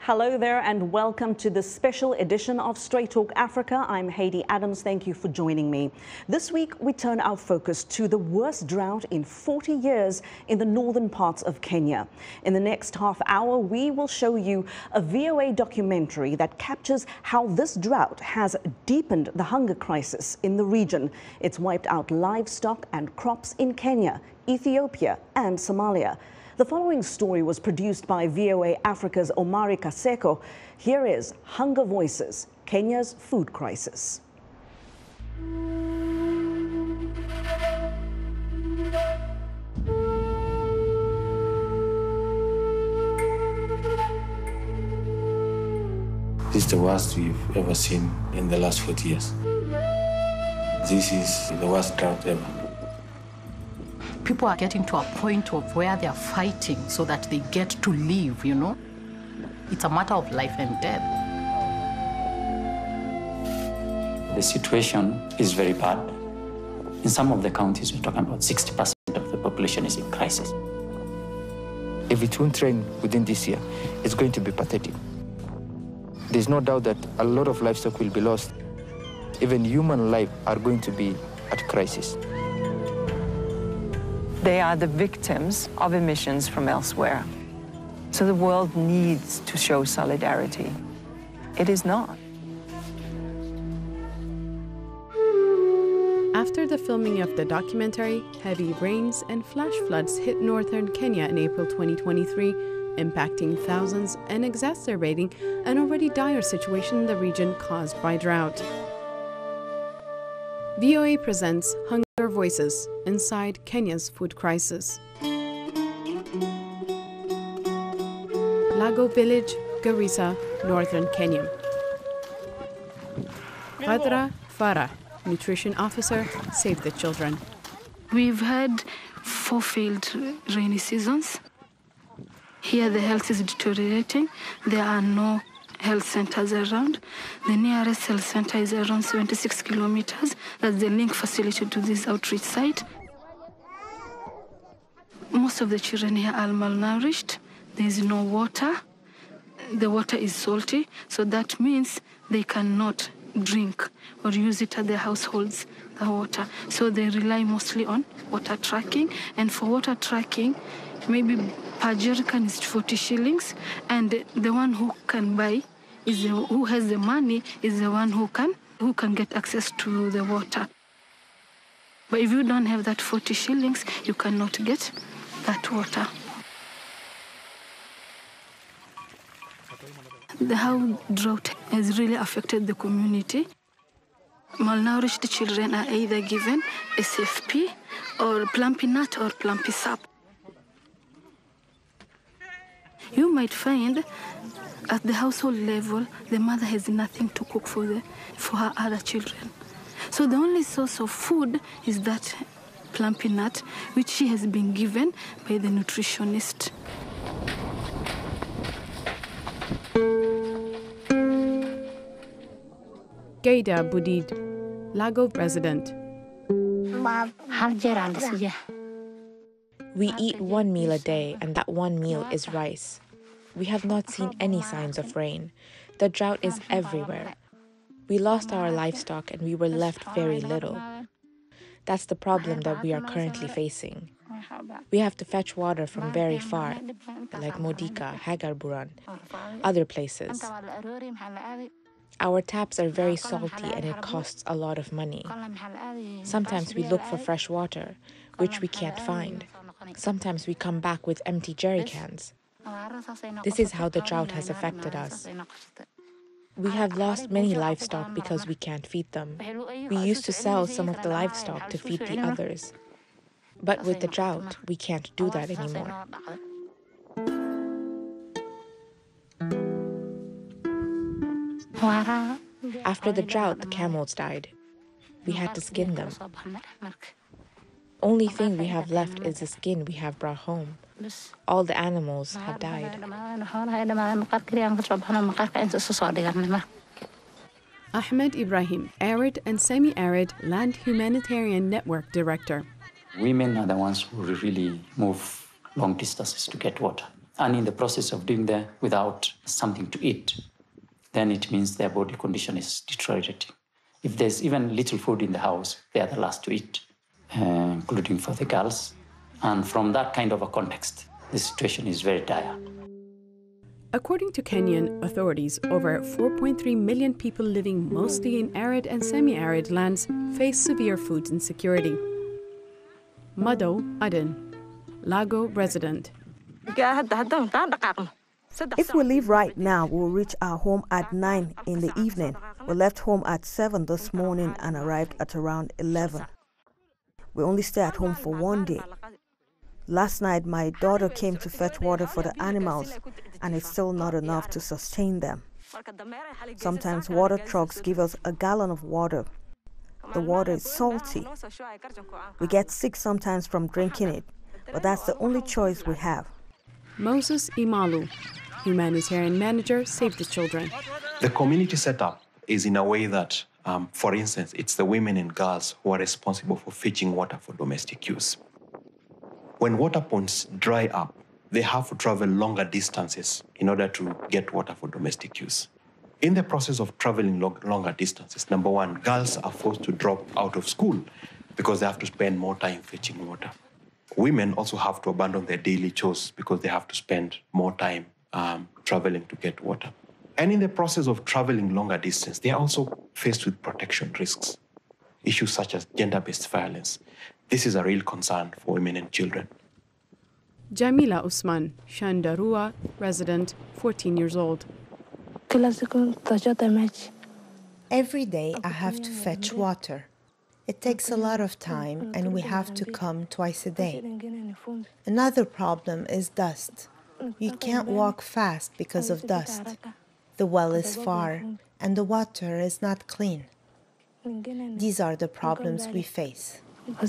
Hello there and welcome to this special edition of Straight Talk Africa. I'm Haiti Adams. Thank you for joining me. This week, we turn our focus to the worst drought in 40 years in the northern parts of Kenya. In the next half hour, we will show you a VOA documentary that captures how this drought has deepened the hunger crisis in the region. It's wiped out livestock and crops in Kenya, Ethiopia and Somalia. The following story was produced by VOA Africa's Omari Kaseko. Here is Hunger Voices, Kenya's food crisis. This is the worst we've ever seen in the last 40 years. This is the worst drought ever. People are getting to a point of where they are fighting so that they get to live, you know. It's a matter of life and death. The situation is very bad. In some of the counties, we're talking about 60% of the population is in crisis. If it won't rain within this year, it's going to be pathetic. There's no doubt that a lot of livestock will be lost. Even human life are going to be at crisis. They are the victims of emissions from elsewhere. So the world needs to show solidarity. It is not. After the filming of the documentary, heavy rains and flash floods hit northern Kenya in April 2023, impacting thousands and exacerbating an already dire situation in the region caused by drought. VOA presents Hunger Voices inside Kenya's food crisis. Lago Village, Garissa, northern Kenya. Khadra Farah, nutrition officer, Save the Children. We've had 4 failed rainy seasons. Here the health is deteriorating. There are no health centers around. The nearest health center is around 76 kilometers. That's the link facility to this outreach site. Most of the children here are malnourished. There is no water. The water is salty, so that means they cannot drink or use it at their households, the water. So they rely mostly on water tracking. And for water tracking, maybe per jerrycan is 40 shillings, and the one who can buy, who has the money, is the one who can get access to the water. But if you don't have that 40 shillings, you cannot get that water. How drought has really affected the community. Malnourished children are either given SFP or plumpy nut or plumpy sap. You might find at the household level, the mother has nothing to cook for her other children. So the only source of food is that plumpy nut, which she has been given by the nutritionist. Gaida Budid, Lago resident. We eat one meal a day, and that one meal is rice. We have not seen any signs of rain. The drought is everywhere. We lost our livestock and we were left very little. That's the problem that we are currently facing. We have to fetch water from very far, like Modika, Hagarburan, other places. Our taps are very salty and it costs a lot of money. Sometimes we look for fresh water, which we can't find. Sometimes we come back with empty jerry cans. This is how the drought has affected us. We have lost many livestock because we can't feed them. We used to sell some of the livestock to feed the others. But with the drought, we can't do that anymore. After the drought, the camels died. We had to skin them. Only thing we have left is the skin we have brought home. All the animals have died. Ahmed Ibrahim, Arid and Semi-Arid Land Humanitarian Network Director. Women are the ones who really move long distances to get water. and in the process of doing that without something to eat, then it means their body condition is deteriorating. If there's even little food in the house, they are the last to eat, including for the girls. And from that kind of a context, the situation is very dire. According to Kenyan authorities, over 4.3 million people living mostly in arid and semi-arid lands face severe food insecurity. Mado Aden, Lago resident. If we leave right now, we'll reach our home at 9 in the evening. We left home at 7 this morning and arrived at around 11. We only stay at home for one day. Last night, my daughter came to fetch water for the animals, and it's still not enough to sustain them. Sometimes water trucks give us a gallon of water. The water is salty. We get sick sometimes from drinking it, but that's the only choice we have. Moses Imalu, humanitarian manager, Save the Children. The community setup is in a way that, for instance, it's the women and girls who are responsible for fetching water for domestic use. When water points dry up, they have to travel longer distances in order to get water for domestic use. In the process of traveling longer distances, number one, girls are forced to drop out of school because they have to spend more time fetching water. Women also have to abandon their daily chores because they have to spend more time traveling to get water. And in the process of traveling longer distance, they are also faced with protection risks. Issues such as gender-based violence. This is a real concern for women and children. Jamila Usman, Shandarua resident, 14 years old. Every day I have to fetch water. It takes a lot of time and we have to come twice a day. Another problem is dust. You can't walk fast because of dust. The well is far and the water is not clean. These are the problems we face.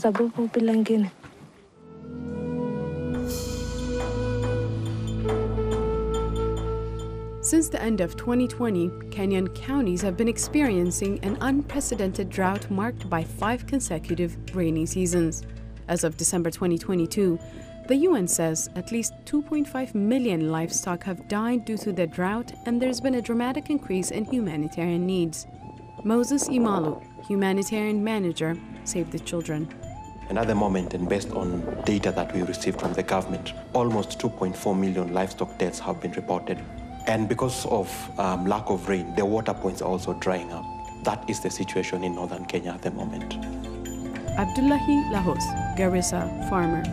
Since the end of 2020, Kenyan counties have been experiencing an unprecedented drought marked by 5 consecutive rainy seasons. As of December 2022, the UN says at least 2.5 million livestock have died due to the drought, and there's been a dramatic increase in humanitarian needs. Moses Imalu, humanitarian manager, Save the Children. Another moment, and based on data that we received from the government, almost 2.4 million livestock deaths have been reported. And because of lack of rain, the water points are also drying up. That is the situation in northern Kenya at the moment. Abdullahi Lahos, Garissa farmer.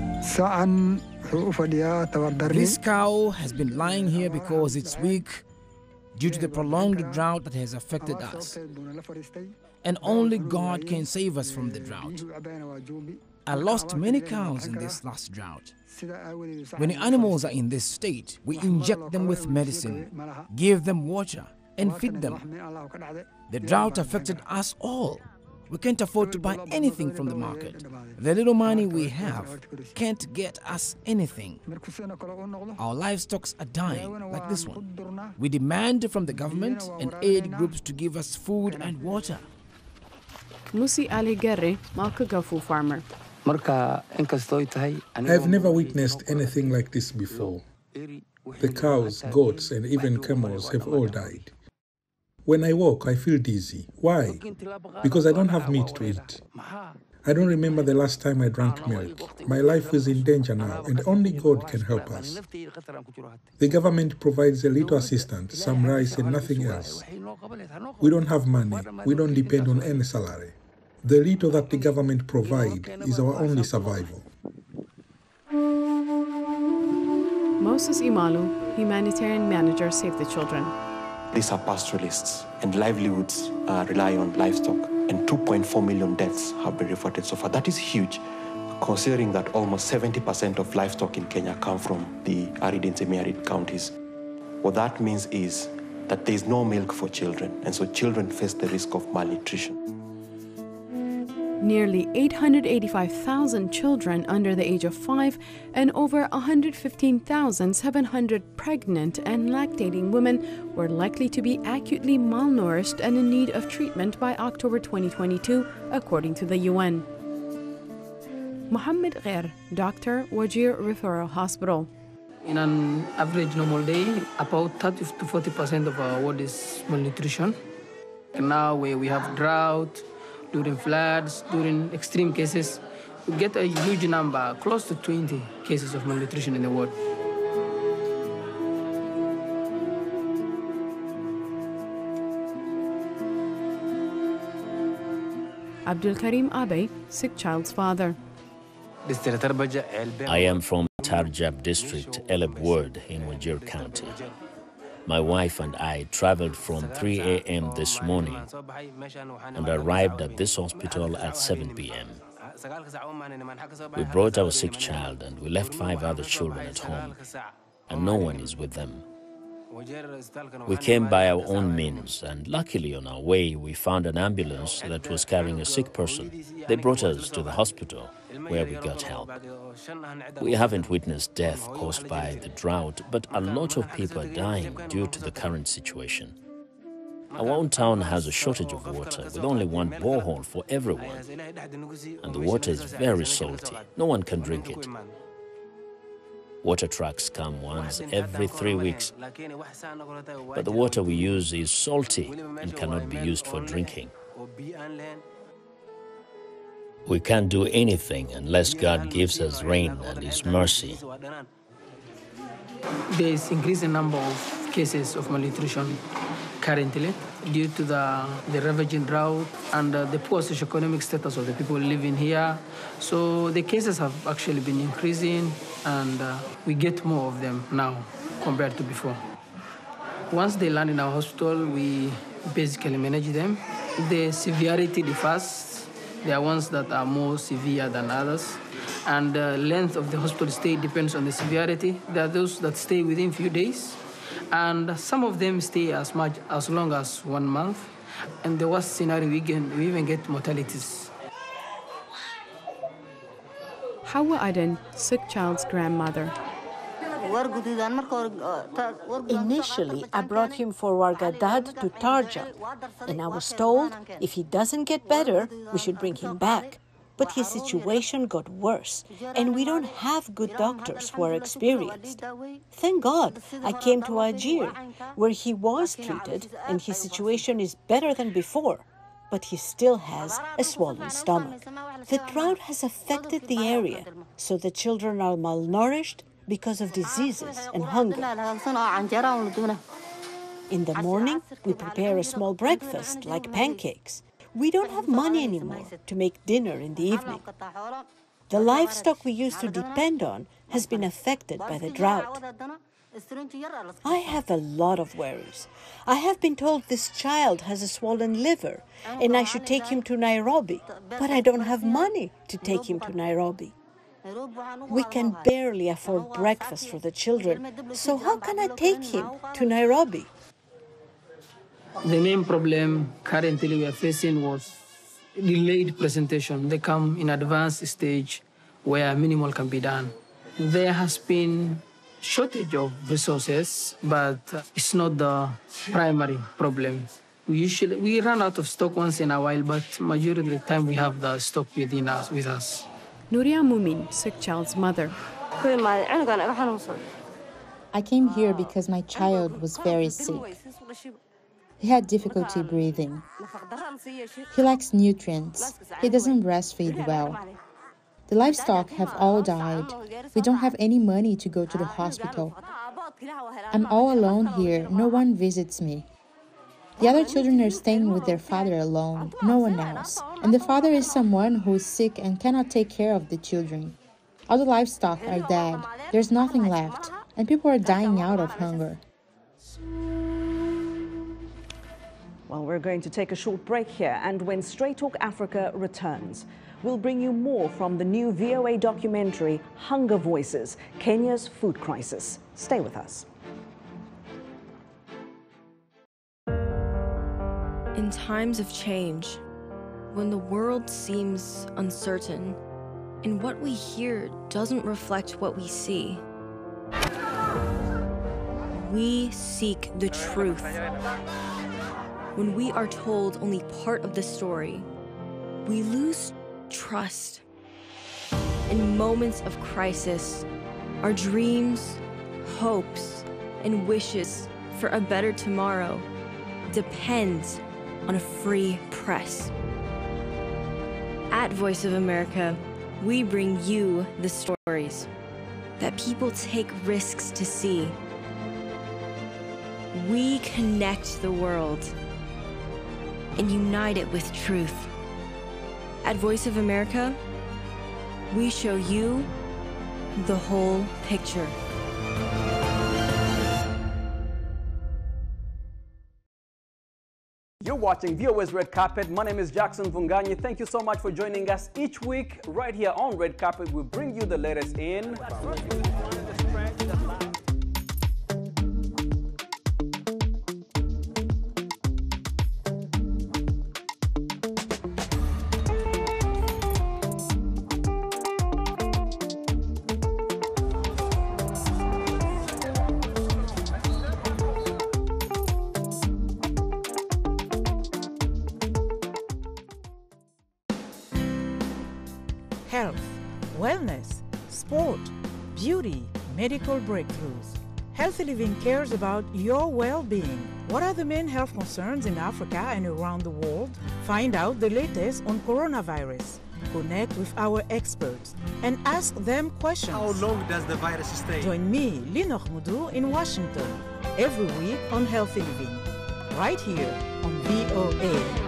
This cow has been lying here because it's weak due to the prolonged drought that has affected us. And only God can save us from the drought. I lost many cows in this last drought. When the animals are in this state, we inject them with medicine, give them water, and feed them. The drought affected us all. We can't afford to buy anything from the market. The little money we have can't get us anything. Our livestock are dying, like this one. We demand from the government and aid groups to give us food and water. Musi Ali Gerre, Malkagafu farmer. I've never witnessed anything like this before. The cows, goats, and even camels have all died. When I walk, I feel dizzy. Why? Because I don't have meat to eat. I don't remember the last time I drank milk. My life is in danger now, and only God can help us. The government provides a little assistance, some rice and nothing else. We don't have money. We don't depend on any salary. The little that the government provides is our only survival. Moses Imalu, humanitarian manager, Save the Children. These are pastoralists, and livelihoods rely on livestock, and 2.4 million deaths have been reported so far. That is huge, considering that almost 70% of livestock in Kenya come from the arid and semi-arid counties. What that means is that there is no milk for children, and so children face the risk of malnutrition. Nearly 885,000 children under the age of 5 and over 115,700 pregnant and lactating women were likely to be acutely malnourished and in need of treatment by October 2022, according to the UN. Mohammed Gher, doctor, Wajir Referral Hospital. In an average normal day, about 30 to 40% of our world is malnutrition. And now where we have drought, during floods, during extreme cases, we get a huge number, close to 20 cases of malnutrition in the world. Abdul Karim Abe, sick child's father. I am from Tarjab district, Eleb ward in Wajir County. My wife and I traveled from 3 a.m. this morning and arrived at this hospital at 7 p.m. We brought our sick child and we left 5 other children at home, and no one is with them. We came by our own means, and luckily on our way we found an ambulance that was carrying a sick person. They brought us to the hospital where we got help. We haven't witnessed death caused by the drought, but a lot of people are dying due to the current situation. Our own town has a shortage of water with only one borehole for everyone, and the water is very salty. No one can drink it. Water trucks come once every 3 weeks, but the water we use is salty and cannot be used for drinking. We can't do anything unless God gives us rain and His mercy. There is increasing number of cases of malnutrition currently due to the ravaging drought and the poor socioeconomic status of the people living here. So the cases have actually been increasing, and we get more of them now compared to before. Once they land in our hospital, we basically manage them. The severity differs. There are ones that are more severe than others, and the length of the hospital stay depends on the severity. There are those that stay within a few days, and some of them stay as long as 1 month. And the worst scenario, we even get mortalities. Hawa Aden, sick child's grandmother. Initially, I brought him for Wargadad to Tarjab, and I was told if he doesn't get better, we should bring him back. But his situation got worse, and we don't have good doctors who are experienced. Thank God I came to Ajir, where he was treated, and his situation is better than before. But he still has a swollen stomach. The drought has affected the area, so the children are malnourished because of diseases and hunger. In the morning, we prepare a small breakfast like pancakes. We don't have money anymore to make dinner in the evening. The livestock we used to depend on has been affected by the drought. I have a lot of worries. I have been told this child has a swollen liver and I should take him to Nairobi, but I don't have money to take him to Nairobi. We can barely afford breakfast for the children, so how can I take him to Nairobi? The main problem currently we are facing was delayed presentation. They come in advanced stage where minimal can be done. There has been shortage of resources, but it's not the primary problem. We run out of stock once in a while, but majority of the time we have the stock with us. Nuria Mumin, sick child's mother. I came here because my child was very sick. He had difficulty breathing. He lacks nutrients. He doesn't breastfeed well. The livestock have all died. We don't have any money to go to the hospital. I'm all alone here. No one visits me. The other children are staying with their father alone, no one else. And the father is someone who is sick and cannot take care of the children. All the livestock are dead. There's nothing left, and people are dying out of hunger. Well, we're going to take a short break here, and when Straight Talk Africa returns, we'll bring you more from the new VOA documentary, Hunger Voices, Kenya's Food Crisis. Stay with us. In times of change, when the world seems uncertain, and what we hear doesn't reflect what we see, we seek the truth. When we are told only part of the story, we lose trust. In moments of crisis, our dreams, hopes, and wishes for a better tomorrow depends on a free press. At Voice of America, we bring you the stories that people take risks to see. We connect the world and unite it with truth. At Voice of America, we show you the whole picture. You're watching VOA's Red Carpet. My name is Jackson Vunganyi. Thank you so much for joining us each week right here on Red Carpet. We bring you the latest in health, wellness, sport, beauty, medical breakthroughs. Healthy Living cares about your well-being. What are the main health concerns in Africa and around the world? Find out the latest on coronavirus. Connect with our experts and ask them questions. How long does the virus stay? Join me, Linor Moudou, in Washington, every week on Healthy Living, right here on VOA.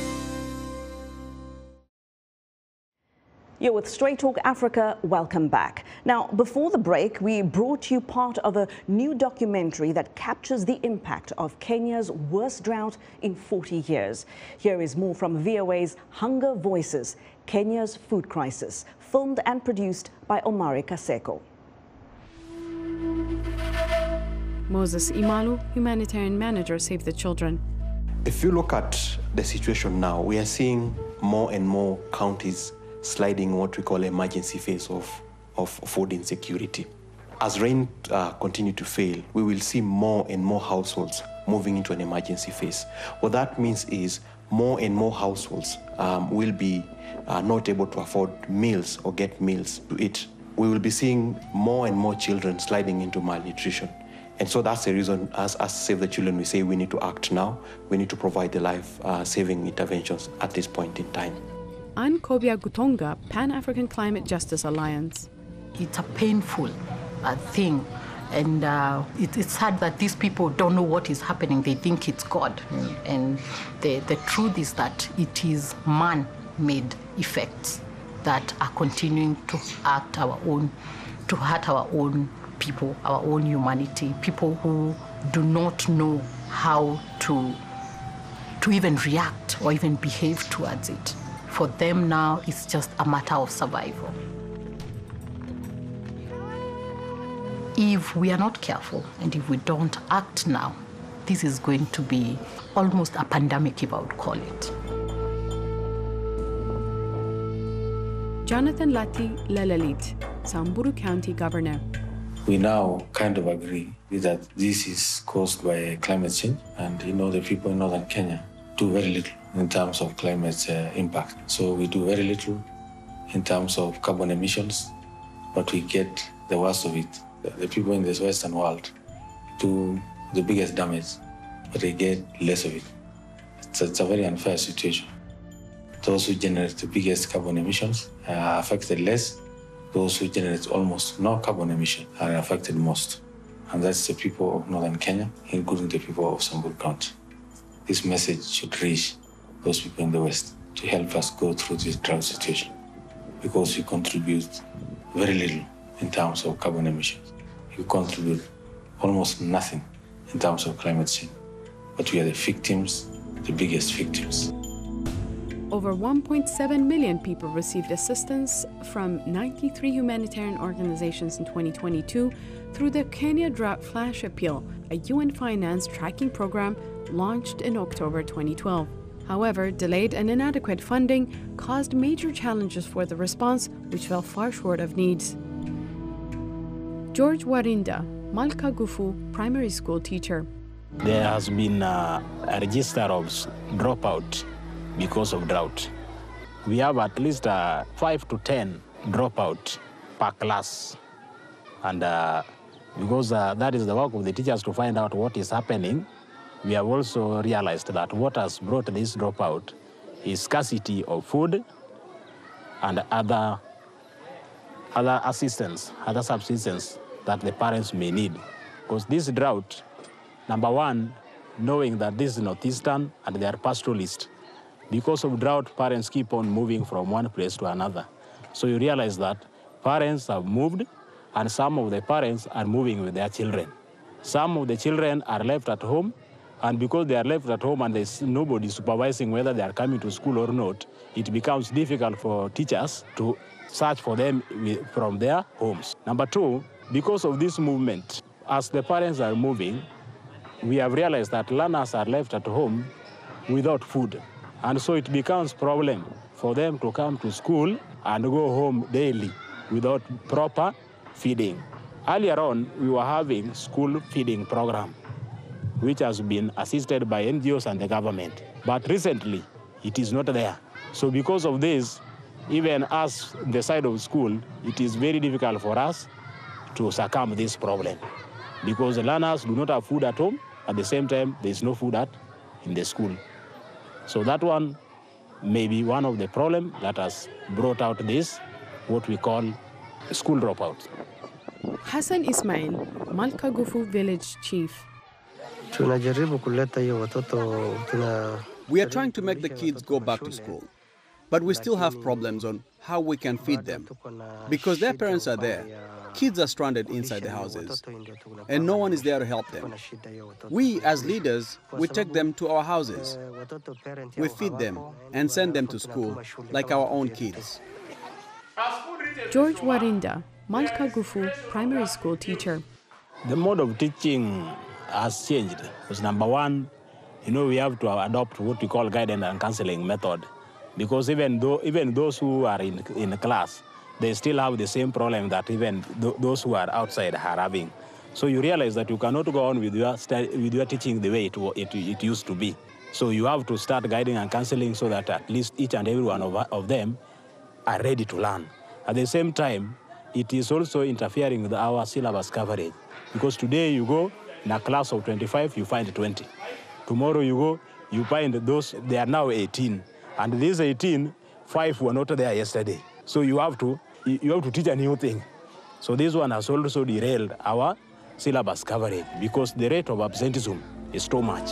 You're with Straight Talk Africa. Welcome back. Now, before the break, we brought you part of a new documentary that captures the impact of Kenya's worst drought in 40 years. Here is more from VOA's Hunger Voices, Kenya's Food Crisis, filmed and produced by Omari Kaseko. Moses Imalu, humanitarian manager, Save the Children. If you look at the situation now, we are seeing more and more counties sliding what we call emergency phase of food insecurity. As rain continue to fail, we will see more and more households moving into an emergency phase. What that means is more and more households will be not able to afford meals or get meals to eat. We will be seeing more and more children sliding into malnutrition. And so that's the reason, as Save the Children, we say we need to act now. We need to provide the life-saving interventions at this point in time. Ann Kobia Gutonga, Pan-African Climate Justice Alliance. It's a painful thing, and it's sad that these people don't know what is happening. They think it's God, and the truth is that it is man-made effects that are continuing to hurt our own people, our own humanity, people who do not know how to even react or even behave towards it. For them now, it's just a matter of survival. If we are not careful and if we don't act now, this is going to be almost a pandemic, if I would call it. Jonathan Lati Lelalit, Samburu County Governor. We now kind of agree that this is caused by climate change, and the people in northern Kenya do very little in terms of climate impact. So we do very little in terms of carbon emissions, but we get the worst of it. The people in this Western world do the biggest damage, but they get less of it. It's a very unfair situation. Those who generate the biggest carbon emissions are affected less. Those who generate almost no carbon emission are affected most. And that's the people of northern Kenya, including the people of Samburu County. This message should reach those people in the West to help us go through this drought situation, because we contribute very little in terms of carbon emissions. We contribute almost nothing in terms of climate change, but we are the victims, the biggest victims. Over 1.7 million people received assistance from 93 humanitarian organizations in 2022 through the Kenya Drought Flash Appeal, a UN-financed tracking program launched in October 2012. However, delayed and inadequate funding caused major challenges for the response, which fell far short of needs. George Warinda, Malka Gufu, primary school teacher. There has been a register of dropout because of drought. We have at least 5 to 10 dropout per class. And because that is the work of the teachers to find out what is happening. We have also realized that what has brought this dropout is scarcity of food and other assistance, other subsistence that the parents may need. Because this drought, number one, knowing that this is northeastern and they are pastoralists, because of drought, parents keep on moving from one place to another. So you realize that parents have moved, and some of the parents are moving with their children. Some of the children are left at home, and because they are left at home and there's nobody supervising whether they are coming to school or not, it becomes difficult for teachers to search for them from their homes. Number two, because of this movement, as the parents are moving, we have realized that learners are left at home without food. And so it becomes a problem for them to come to school and go home daily without proper feeding. Earlier on, we were having school feeding program, which has been assisted by NGOs and the government. But recently, it is not there. So because of this, even us, the side of school, it is very difficult for us to succumb this problem, because the learners do not have food at home. At the same time, there is no food in the school. So that one may be one of the problems that has brought out this, what we call school dropouts. Hassan Ismail, Malkagufu village chief. We are trying to make the kids go back to school, but we still have problems on how we can feed them. Because their parents are there, kids are stranded inside the houses, and no one is there to help them. We, as leaders, we take them to our houses. We feed them and send them to school like our own kids. George Warinda, Malkagufu primary school teacher. The mode of teaching has changed. Because number one, we have to adopt what we call guidance and counseling method. Because even those who are in class, they still have the same problem that even those who are outside are having. So you realize that you cannot go on with your teaching the way it used to be. So you have to start guiding and counseling so that at least each and every one of them are ready to learn. At the same time, it is also interfering with our syllabus coverage. Because today you go in a class of 25, you find 20. Tomorrow you go, you find those, they are now 18. And these 18, 5 were not there yesterday. So you have to teach a new thing. So this one has also derailed our syllabus coverage because the rate of absenteeism is too much.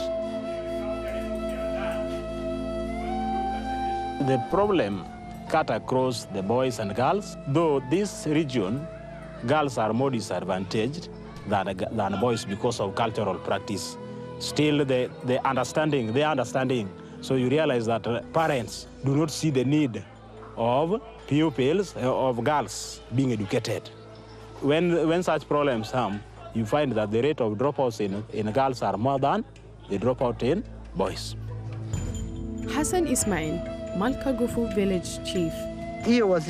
The problem cut across the boys and girls. Though this region, girls are more disadvantaged than boys because of cultural practice. Still, they are understanding. So you realize that parents do not see the need of pupils, of girls being educated. When such problems come, you find that the rate of dropouts in girls are more than the dropout in boys. Hassan Ismail, Malkagufu village chief. Girls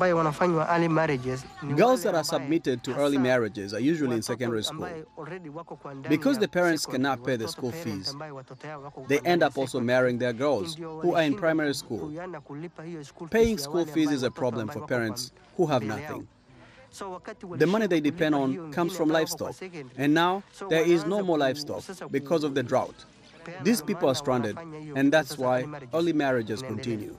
that are submitted to early marriages are usually in secondary school. Because the parents cannot pay the school fees, they end up also marrying their girls who are in primary school. Paying school fees is a problem for parents who have nothing. The money they depend on comes from livestock, and now there is no more livestock because of the drought. These people are stranded, and that's why early marriages continue.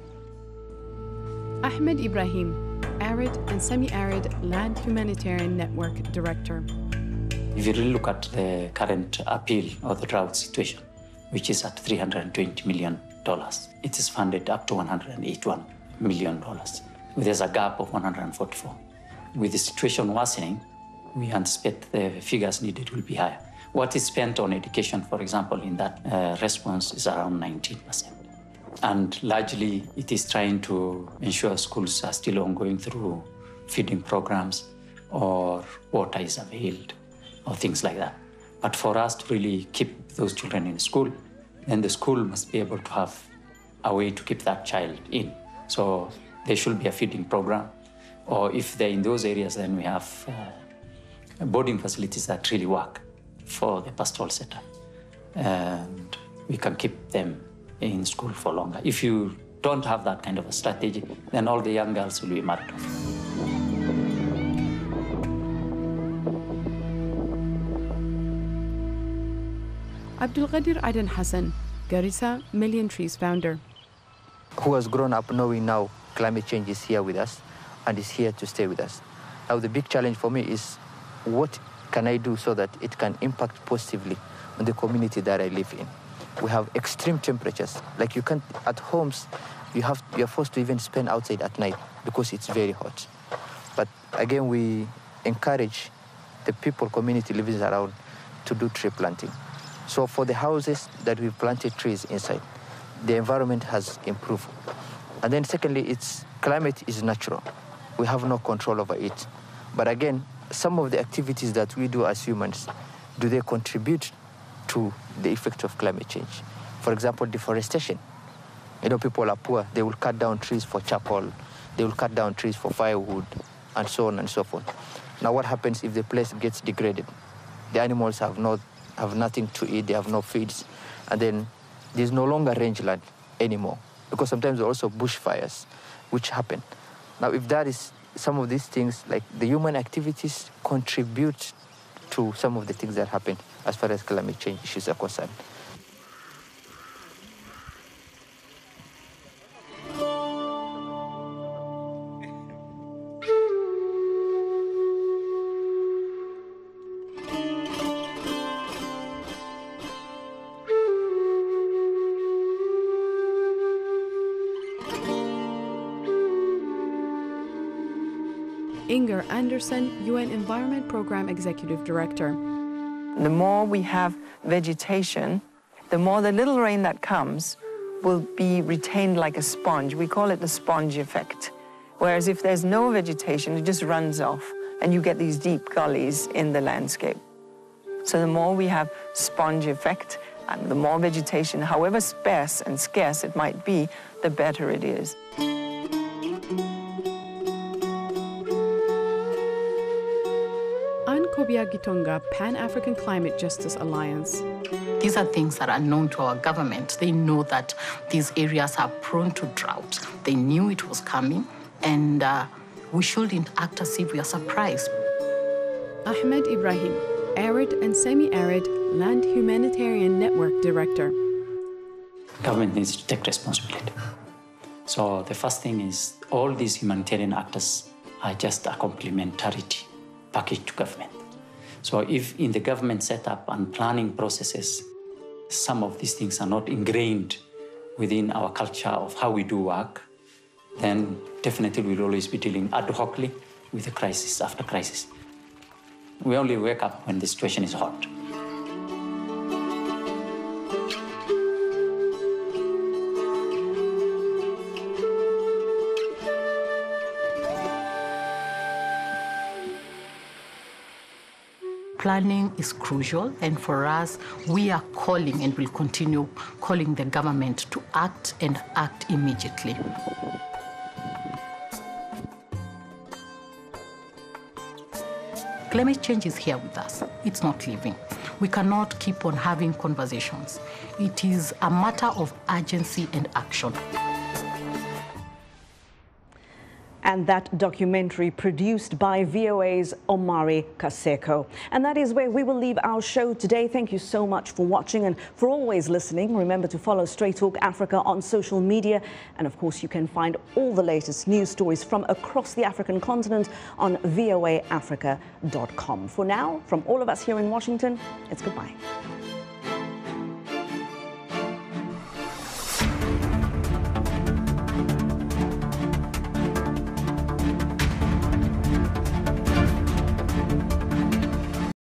Ahmed Ibrahim, Arid and Semi-Arid Land Humanitarian Network Director. If you really look at the current appeal of the drought situation, which is at $320 million, it is funded up to $181 million. There's a gap of 144. With the situation worsening, we anticipate the figures needed will be higher. What is spent on education, for example, in that response is around 19%. And largely, it is trying to ensure schools are still ongoing through feeding programs or water is availed or things like that. But for us to really keep those children in school, then the school must be able to have a way to keep that child in. So there should be a feeding program. Or if they're in those areas, then we have boarding facilities that really work for the pastoral setup. And we can keep them in school for longer. If you don't have that kind of a strategy, then all the young girls will be married off. Abdulqadir Aden Hassan, Garissa Million Trees founder. Who has grown up knowing now climate change is here with us and is here to stay with us. Now the big challenge for me is what can I do so that it can impact positively on the community that I live in. We have extreme temperatures. Like you can't, at homes, you're forced to even spend outside at night because it's very hot. But again, we encourage the people, community living around to do tree planting. So for the houses that we've planted trees inside, the environment has improved. And then secondly, climate is natural. We have no control over it. But again, some of the activities that we do as humans, do they contribute to the effect of climate change? For example, deforestation. You know, people are poor. They will cut down trees for charcoal. They will cut down trees for firewood, and so on and so forth. Now, what happens if the place gets degraded? The animals have nothing to eat. They have no feeds. And then there's no longer rangeland anymore, because sometimes there are also bushfires, which happen. Now, if that is some of these things, like the human activities contribute to some of the things that happen as far as climate change issues are concerned. Inger Anderson, UN Environment Program Executive Director. The more we have vegetation, the more the little rain that comes will be retained like a sponge. We call it the sponge effect. Whereas if there's no vegetation, it just runs off, and you get these deep gullies in the landscape. So the more we have sponge effect, and the more vegetation, however sparse and scarce it might be, the better it is. Kobia Gitonga, Pan-African Climate Justice Alliance. These are things that are known to our government. They know that these areas are prone to drought. They knew it was coming, and we shouldn't act as if we are surprised. Ahmed Ibrahim, Arid and Semi-Arid Land Humanitarian Network Director. Government needs to take responsibility. So the first thing is all these humanitarian actors are just a complementarity package to government. So if in the government setup and planning processes, some of these things are not ingrained within our culture of how we do work, then definitely we'll always be dealing ad hocly with the crisis after crisis. We only wake up when the situation is hot. Planning is crucial, and for us, we are calling and will continue calling the government to act and act immediately. Climate change is here with us. It's not leaving. We cannot keep on having conversations. It is a matter of urgency and action. And that documentary produced by VOA's Omari Kaseko. And that is where we will leave our show today. Thank you so much for watching and for always listening. Remember to follow Straight Talk Africa on social media. And of course, you can find all the latest news stories from across the African continent on voaafrica.com. For now, from all of us here in Washington, it's goodbye.